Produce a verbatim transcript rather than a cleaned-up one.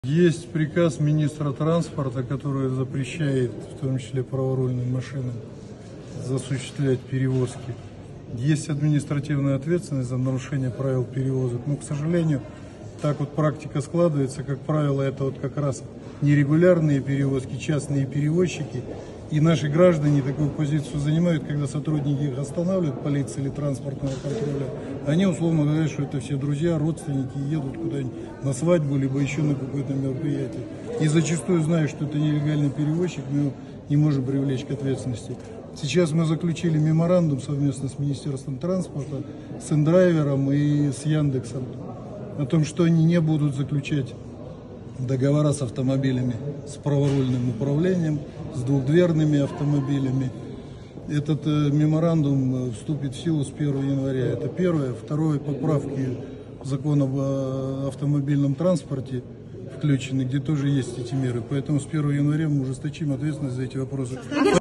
Есть приказ министра транспорта, который запрещает, в том числе праворульным машинам, осуществлять перевозки. Есть административная ответственность за нарушение правил перевозок. Но, к сожалению, так вот практика складывается. Как правило, это вот как раз нерегулярные перевозки, частные перевозчики. И наши граждане такую позицию занимают, когда сотрудники их останавливают, полиции или транспортного контроля. Они условно говорят, что это все друзья, родственники, едут куда-нибудь на свадьбу, либо еще на какое-то мероприятие. И зачастую, зная, что это нелегальный перевозчик, мы его не можем привлечь к ответственности. Сейчас мы заключили меморандум совместно с Министерством транспорта, с Индрайвером и с Яндексом о том, что они не будут заключать договора с автомобилями с праворульным управлением, с двухдверными автомобилями. Этот э, меморандум вступит в силу с первого января. Это первое. Второе, поправки в закон об э, автомобильном транспорте включены, где тоже есть эти меры. Поэтому с первого января мы ужесточим ответственность за эти вопросы.